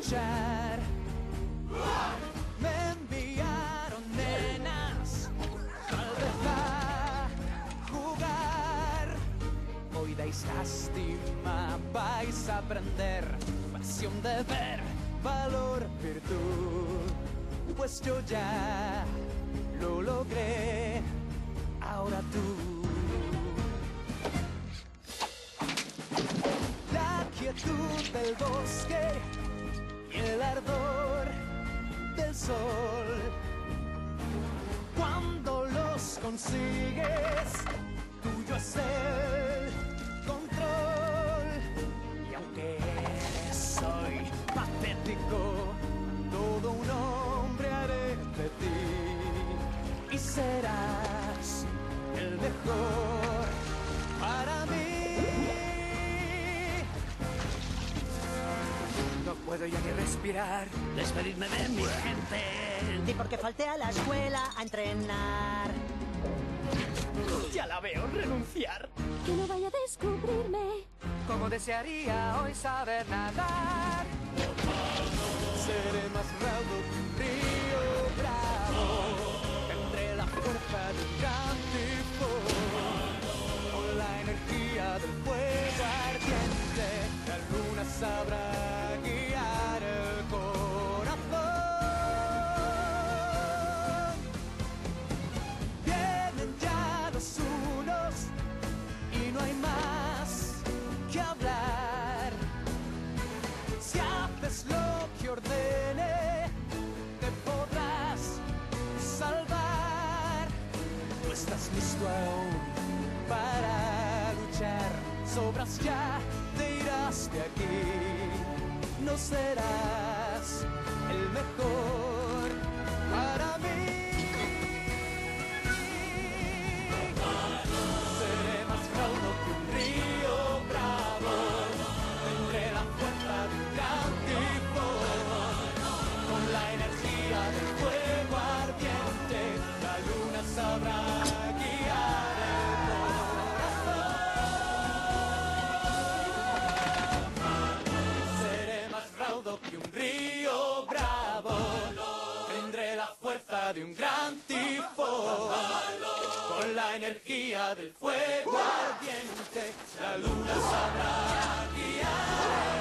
luchar. Me enviaron nenas, tal vez a jugar. Hoy dais lástima, vais a aprender pasión, deber, valor, virtud. Pues yo ya lo logré, ahora tú. La quietud del bosque y el ardor del sol. Cuando los consigues, tuyo es el control. Y aunque eres hoy patético, todo un hombre haré de ti. Y serás el mejor para mí. No puedo ya ni respirar. Despedirme de mi gente. Ni porque falté a la escuela a entrenar. Ya la veo renunciar. Que no vaya a descubrirme. Como desearía hoy saber nadar. Seré más raudo que un río bravo. Tendré la fuerza de un gran tifón. Con la energía del fuego ardiente, la luna sabrá guiar el corazón. Vienen ya los unos y no hay más que hablar. Si haces lo que ordene, te podrás salvar. No estás listo aún para luchar. Sobras ya, te irás de aquí. No serás el mejor para mí. Seré más raudo que un río bravo. Tendré la fuerza de un gran tifón. Con la energía del fuego ardiente, la luna sabrá guiar el corazón. Seré más raudo que un río bravo. Tendré la fuerza de un gran tifón. Con la energía del fuego ardiente, la luna sabrá guiar.